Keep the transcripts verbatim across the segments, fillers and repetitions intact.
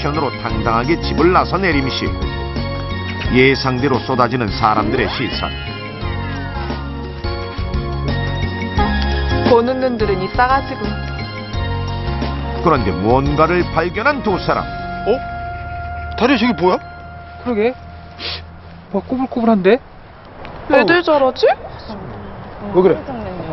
액션으로 당당하게 집을 나선 예림씨. 예상대로 쏟아지는 사람들의 시선. 보는 눈들은 이 싸가지고. 그런데 무언가를 발견한 두 사람. 어? 다리 저기 뭐야? 그러게. 뭐 꼬불꼬불한데? 왜들 저러지? 왜 그래?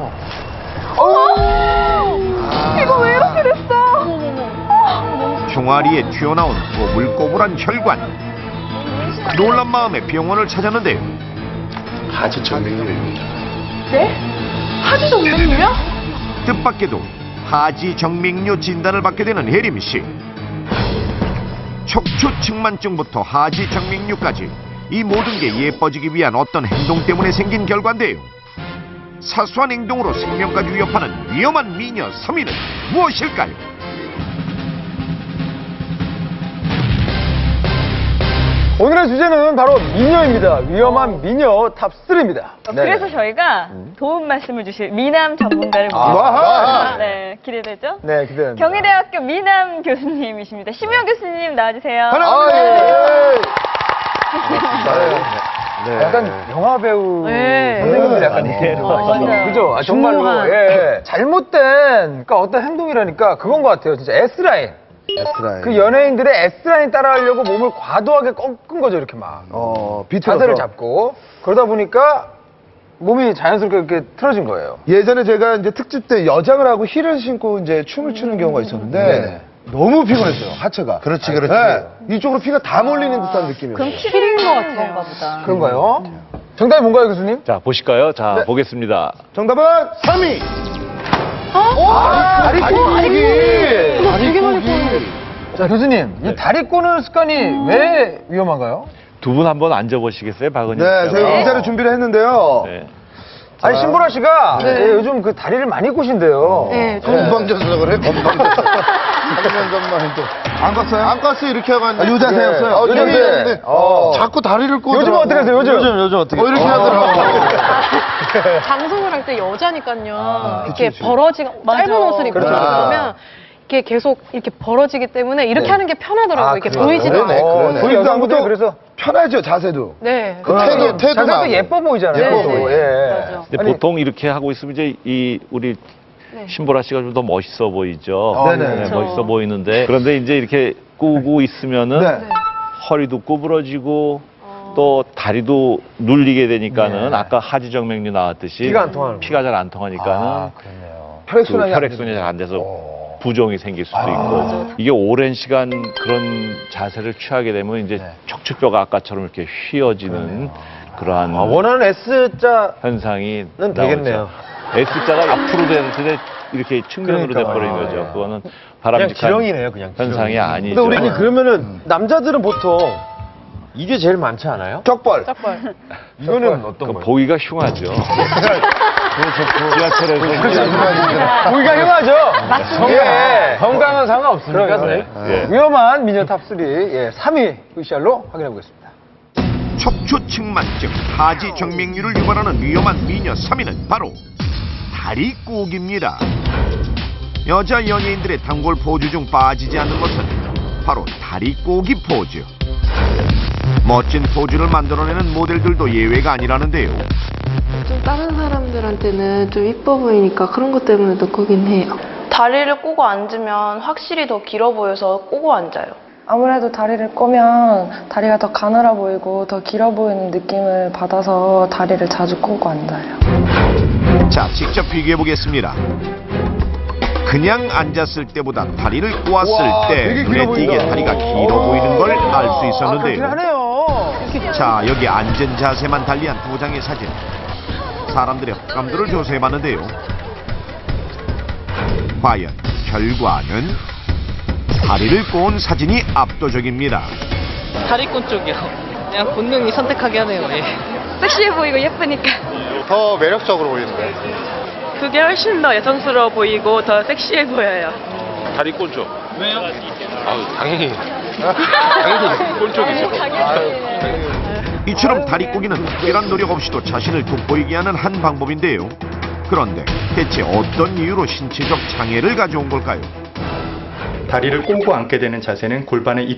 이거 왜 이렇게 됐어? 종아리에 튀어나온 꼬불꼬불한 혈관. 놀란 마음에 병원을 찾았는데요. 하지 정맥류입니다. 네? 하지 정맥류야? 뜻밖에도 하지정맥류 진단을 받게 되는 혜림씨. 척추측만증부터 하지정맥류까지 이 모든 게 예뻐지기 위한 어떤 행동 때문에 생긴 결과인데요. 사소한 행동으로 생명까지 위협하는 위험한 미녀 삼 위는 무엇일까요? 오늘의 주제는 바로 미녀입니다. 위험한 미녀 탑삼입니다. 어, 그래서 저희가 도움 말씀을 주실 미남 전문가를 아하. 모셨습니다. 네, 기대되죠? 네, 기대됩니다. 경희대학교 미남 교수님이십니다. 심우영 교수님 나와주세요. 하나, 네. 네. 약간 영화 배우 네. 선생님들 약간 네. 이래로 어, 맞아요. 그죠? 아, 정말로 중요한. 예. 잘못된 그러니까 어떤 행동이라니까 그건 것 같아요. 진짜 S라인. S라인. 그 연예인들의 S라인 따라하려고 몸을 과도하게 꺾은 거죠, 이렇게 막. 어, 자세를 잡고. 그러다 보니까 몸이 자연스럽게 이렇게 틀어진 거예요. 예전에 제가 이제 특집 때 여장을 하고 힐을 신고 이제 춤을 추는 경우가 있었는데 네네. 너무 피곤했어요, 하체가. 그렇지, 그렇지. 네, 이쪽으로 피가 다 몰리는 듯한 느낌이에요. 그럼 키링 것 같은가 보다. 그런가요? 정답이 뭔가요, 교수님? 자, 보실까요? 자, 네. 보겠습니다. 정답은 삼 위. 아, 다리 꼬기. 되게 많이 자, 교수님, 이 다리 꼬는 습관이 왜 위험한가요? 두 분 한번 앉아보시겠어요, 박은희 네, 씨가? 저희 의자를 준비를 했는데요. 네. 아니, 신보라 씨가 예, 요즘 그 다리를 많이 꼬신대요. 네. 건방져서 그래, 건방져서. 삼 년 전만 해도. 안 껐어요? 안 깠어, 이렇게 하고 앉아. 아, 요 자세였어요? 어, 요즘 요즘 네. 어. 자꾸 다리를 꼬더라고. 요즘은 어떻게 하세요, 요즘? 요즘, 요즘 어떻게? 어, 이렇게 하더라고. 방송을 할 때 여자니까요. 이렇게 그치. 벌어지가 짧은 옷을 입고 그렇죠. 그러면 이게 계속 이렇게 벌어지기 때문에 이렇게 하는 게 편하더라고요. 이렇게 그래요? 보이지도 그러네, 않고. 그러네. 보이지도 않고 그래서- 그래서 편하죠, 자세도. 네. 그 태도, 태도 자세도 나고. 예뻐 보이잖아요. 네, 또. 네. 예. 맞아. 근데 아니, 보통 이렇게 하고 있으면 이제 이 우리 네. 신보라 씨가 좀 더 멋있어 보이죠. 어, 네네. 네, 그렇죠. 멋있어 보이는데 그런데 이제 이렇게 꾸고 있으면은 네. 허리도 구부러지고 또 다리도 눌리게 되니까는 네. 아까 하지정맥류 나왔듯이 피가 안 통하는 피가 잘 안 통하니까는 아, 그렇네요. 그 혈액순환이 안 혈액순환이 잘 안 돼서 어. 부종이 생길 수도 있고 이게 오랜 시간 그런 자세를 취하게 되면 이제 네. 척추뼈가 아까처럼 이렇게 휘어지는 그러한 아, 원하는 S자 현상이 는 되겠네요. 나오죠. S자가 앞으로 되는데 이렇게 측면으로 그러니까요. 돼버린 아, 거죠. 예. 그거는 바람직한 그냥 현상이 아니죠. 근데 우리 그러면은 남자들은 보통 이게 제일 많지 않아요? 격벌. 짝벌. 이거는 어떤 그 거예요? 보기가 흉하죠. 지하철에서 보기가 흉하죠? 맞습니다. 예. 건강은 상관없으니까. 네. 예. 위험한 미녀 탑삼 예, 삼 위 브이씨알로 확인해 보겠습니다. 척추측만증, 하지정맥류를 유발하는 위험한 미녀 삼 위는 바로 다리 꼬기입니다. 여자 연예인들의 단골 포즈 중 빠지지 않는 것은 바로 다리 꼬기 포즈. 멋진 포즈를 만들어내는 모델들도 예외가 아니라는데요. 좀 다른 사람들한테는 좀 이뻐 보이니까 그런 것 때문에도 꼬긴 해요. 다리를 꼬고 앉으면 확실히 더 길어 보여서 꼬고 앉아요. 아무래도 다리를 꼬면 다리가 더 가늘어 보이고 더 길어 보이는 느낌을 받아서 다리를 자주 꼬고 앉아요. 자, 직접 비교해 보겠습니다. 그냥 앉았을 때보다 다리를 꼬았을 우와, 때 되게 눈에 길어 띄게 보인다. 다리가 길어 보이는 걸 알 수 그렇긴 있었는데요. 하네요. 자, 여기 앉은 자세만 달리한 두 장의 사진. 사람들의 흑감도를 조사해봤는데요. 과연 결과는 다리를 꼬은 사진이 압도적입니다. 다리꾼 쪽이요. 그냥 본능이 선택하게 하네요. 예. 섹시해 보이고 예쁘니까. 더 매력적으로 보이는데. 그게 훨씬 더 여성스러워 보이고 더 섹시해 보여요. 다리 꼴쪽. 왜요? 아, 당연히. 당연히 꼴쪽이죠. 이처럼 다리 꼬기는 특별한 노력 없이도 자신을 돋보이게 하는 한 방법인데요. 그런데 대체 어떤 이유로 신체적 장애를 가져온 걸까요? 다리를 꼬고 앉게 되는 자세는 골반의